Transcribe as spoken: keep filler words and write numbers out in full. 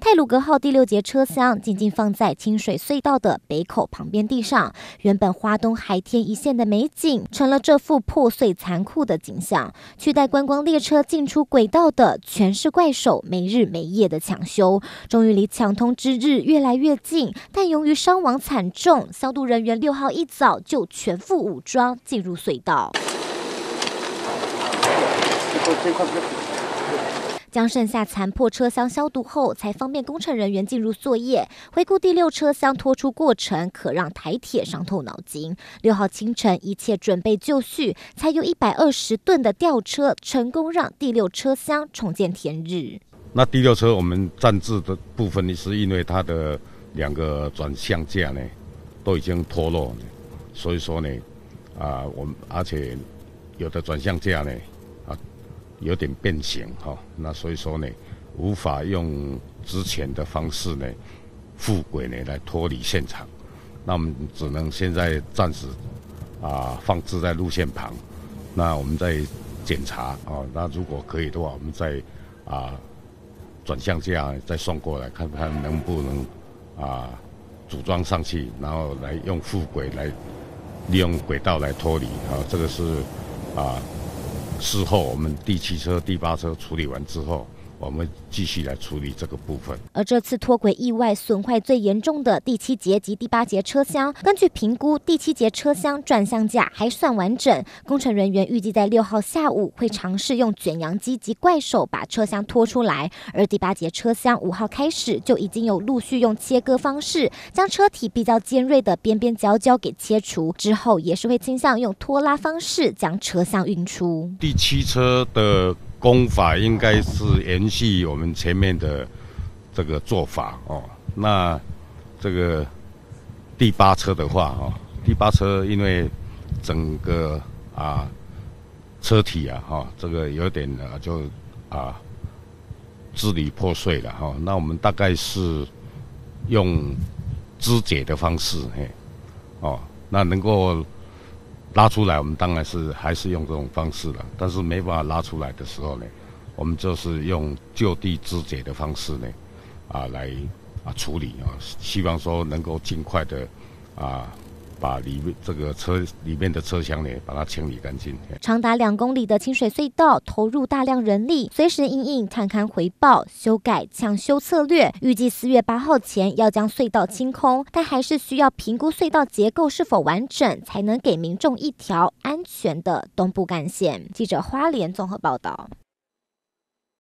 太鲁阁号第六节车厢静静放在清水隧道的北口旁边地上，原本花东海天一线的美景，成了这幅破碎残酷的景象。取代观光列车进出轨道的，全是怪手没日没夜的抢修。终于离抢通之日越来越近，但由于伤亡惨重，消毒人员六号一早就全副武装进入隧道。将剩下残破车厢消毒后，才方便工程人员进入作业。回顾第六车厢脱出过程，可让台铁伤透脑筋。六号清晨，一切准备就绪，才有一百二十吨的吊车成功让第六车厢重见天日。 那第六车我们暂置的部分，是因为它的两个转向架呢都已经脱落，所以说呢，啊，我们而且有的转向架呢。有点变形哈，那所以说呢，无法用之前的方式呢，复轨呢来脱离现场，那我们只能现在暂时啊放置在路线旁，那我们再检查哦，那如果可以的话，我们再啊转向架再送过来，看看能不能啊组装上去，然后来用复轨来利用轨道来脱离啊，这个是啊。事后我们第七车、第八车处理完之后，我们继续来处理这个部分。 而这次脱轨意外损坏最严重的第七节及第八节车厢，根据评估，第七节车厢转向架还算完整。工程人员预计在六号下午会尝试用卷扬机及怪手把车厢拖出来，而第八节车厢五号开始就已经有陆续用切割方式将车体比较尖锐的边边角角给切除，之后也是会倾向用拖拉方式将车厢运出。 第七车的工法应该是延续我们前面的这个做法哦。那这个第八车的话哦，第八车因为整个啊车体啊哈、哦，这个有点啊就啊支离破碎了哈、哦。那我们大概是用肢解的方式，嘿，哦，那能够拉出来，我们当然是还是用这种方式了，但是没办法拉出来的时候呢，我们就是用就地肢解的方式呢，啊来啊处理啊，希望说能够尽快的啊把里面这个车里面的车厢呢把它清理干净。 长达两公里的清水隧道投入大量人力，随时因应探勘回报、修改抢修策略，预计四月八号前要将隧道清空，但还是需要评估隧道结构是否完整，才能给民众一条安全的东部干线。记者花莲综合报道。